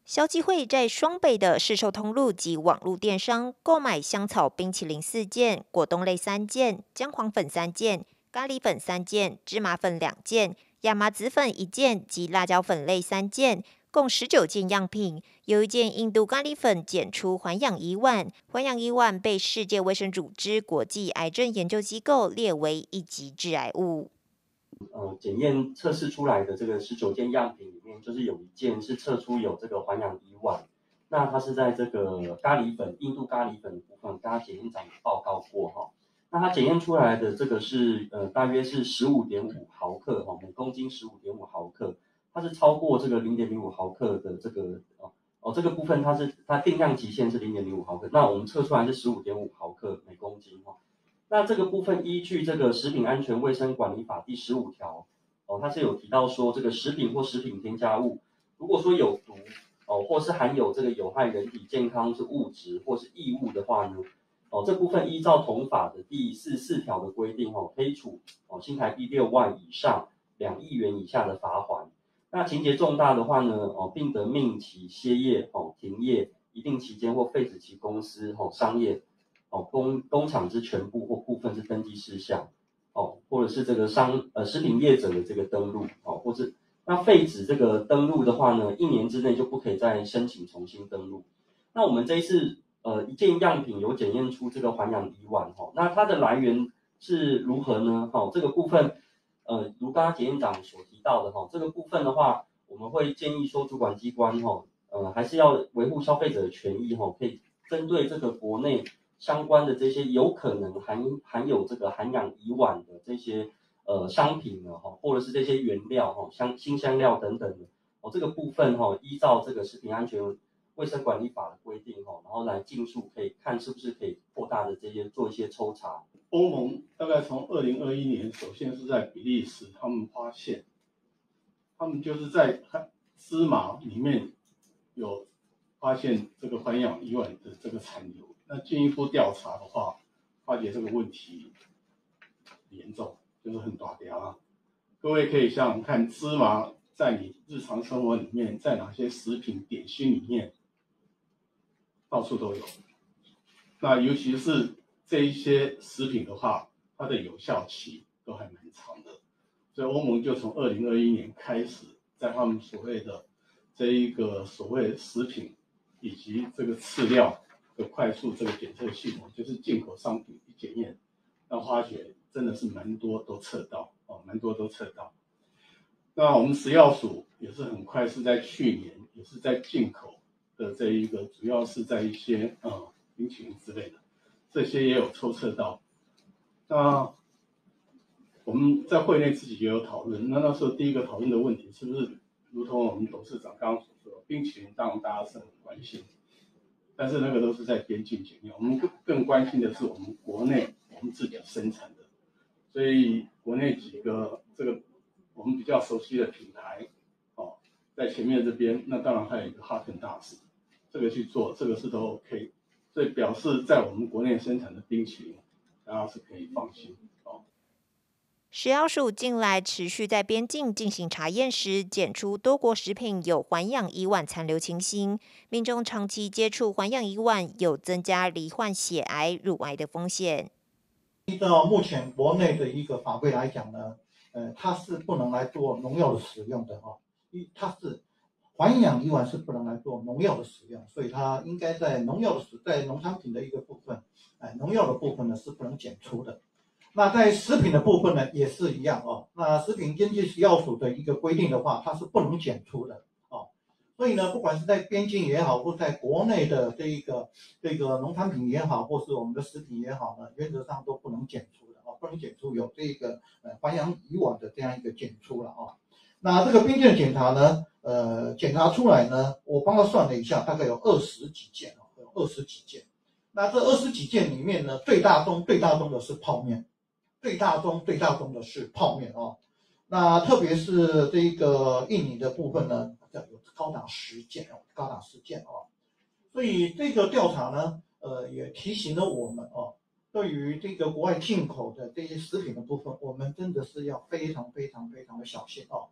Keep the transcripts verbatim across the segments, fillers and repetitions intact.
消基会在双北的市售通路及网络电商购买香草冰淇淋四件、果冻类三件、姜黄粉三件、咖喱粉三件、芝麻粉两件、亚麻籽粉一件及辣椒粉类三件，共十九件样品。有一件印度咖喱粉检出环氧乙烷，环氧乙烷被世界卫生组织国际癌症研究机构列为一级致癌物。 呃，检验测试出来的这个十九件样品里面，就是有一件是测出有这个环氧乙烷，那它是在这个咖喱粉、印度咖喱粉的部分，大家检验长有报告过哈。那它检验出来的这个是呃大约是十五点五毫克哈，每公斤十五点五毫克，它是超过这个零点零五毫克的这个哦哦这个部分它是它定量极限是零点零五毫克，那我们测出来是十五点五毫克每公斤哈。那这个部分依据这个食品安全卫生管理法第十五条，哦，它是有提到说，这个食品或食品添加物，如果说有毒，哦，或是含有这个有害人体健康之物质或是异物的话呢，哦，这部分依照同法的第四十四条的规定，哦，可以处哦新台币六万以上两亿元以下的罚锾。那情节重大的话呢，哦，并得命其歇业、哦停业一定期间或废止其公司、哦商业。哦，工工厂之全部或部分之登记事项，哦，或者是这个商呃食品业者的这个登录，哦，或是那废止这个登录的话呢，一年之内就不可以再申请重新登录。那我们这一次呃一件样品有检验出这个环氧乙烷，哦，那它的来源是如何呢？哦，这个部分呃如刚刚检验长所提到的，哈、哦，这个部分的话，我们会建议说主管机关，哈、哦，呃还是要维护消费者的权益，哈、哦，可以针对这个国内相关的这些有可能含含有这个含氧乙烷的这些呃商品呢，哈，或者是这些原料哈，香新香料等等的，哦，这个部分哈，依照这个食品安全卫生管理法的规定哈，然后来尽速可以看是不是可以扩大的这些做一些抽查。 欧盟大概从二零二一年，首先是在比利时，他们发现，他们就是在芝麻里面有发现这个环氧乙烷的这个残留。那进一步调查的话，发觉这个问题严重，就是很大条啊。各位可以想想看，芝麻在你日常生活里面，在哪些食品点心里面，到处都有。那尤其是这一些食品的话，它的有效期都还蛮长的。所以欧盟就从二零二一年开始，在他们所谓的这一个所谓食品以及这个饲料的快速这个检测系统，就是进口商品一检验，那发觉真的是蛮多都测到哦，蛮多都测到。那我们食药署也是很快是在去年，也是在进口的这一个，主要是在一些呃冰淇淋之类的，这些也有抽测到。那我们在会内自己也有讨论，那那时候第一个讨论的问题是不是如同我们董事长刚刚所说，冰淇淋当然大家是很关心，但是那个都是在边境检验，我们更更关心的是我们国内我们自己生产的，所以国内几个这个我们比较熟悉的品牌，哦，在前面这边，那当然还有一个哈根达斯，这个去做，这个是都 OK， 所以表示在我们国内生产的冰淇淋，大家是可以放心哦。 食药署近来持续在边境进行查验时，检出多国食品有环氧乙烷残留情形，民众长期接触环氧乙烷有增加罹患血癌、乳癌的风险。 依照目前国内的一个法规来讲呢，呃，它是不能来做农药的使用的哈，一它是环氧乙烷是不能来做农药的使用，所以它应该在农药的使在农产品的一个部分，哎，农药的部分呢是不能检出的。那在食品的部分呢也是一样哦。那食品根据食药署的一个规定的话，它是不能检出的哦。所以呢，不管是在边境也好，或在国内的这一个这个农产品也好，或是我们的食品也好呢，原则上都不能检出的哦，不能检出有这个呃环氧乙烷的这样一个检出了哦。那这个边境检查呢，呃，检查出来呢，我帮他算了一下，大概有二十几件哦，有二十几件。那这二十几件里面呢，最大宗最大宗的是泡面。最大宗最大宗的是泡面哦，那特别是这个印尼的部分呢，有高达十件哦，高达十件哦。所以这个调查呢，呃，也提醒了我们哦，对于这个国外进口的这些食品的部分，我们真的是要非常非常非常的小心哦。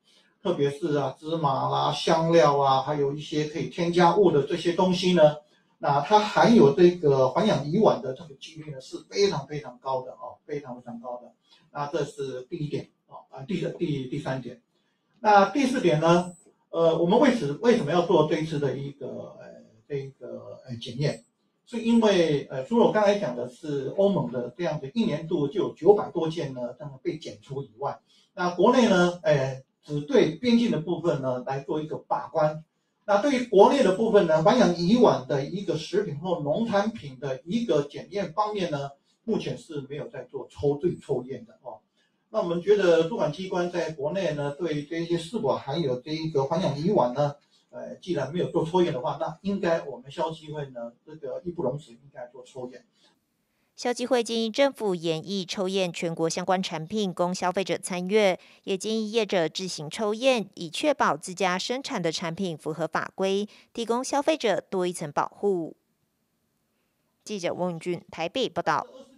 特别是啊芝麻啦、香料啊，还有一些可以添加物的这些东西呢，那它含有这个环氧乙烷的这个几率呢是非常非常高的哦，非常非常高的。那这是第一点啊啊，第第第三点。那第四点呢？呃，我们为此为什么要做这一次的一个呃这一个呃检验？是因为呃，除了我刚才讲的是欧盟的这样的一年度就有九百多件呢，这样被检出以外，那国内呢，呃，只对边境的部分呢来做一个把关。那对于国内的部分呢，环氧乙烷的一个食品或农产品的一个检验方面呢，目前是没有在做抽对抽验的哦。那我们觉得主管机关在国内呢，对这些是否含有这一个环氧乙烷呢，呃，既然没有做抽验的话，那应该我们消基会呢，这个义不容辞，应该做抽验。 消基会建议政府研议抽验全国相关产品供消费者参阅，也建议业者自行抽验，以确保自家生产的产品符合法规，提供消费者多一层保护。记者翁允俊台北报道。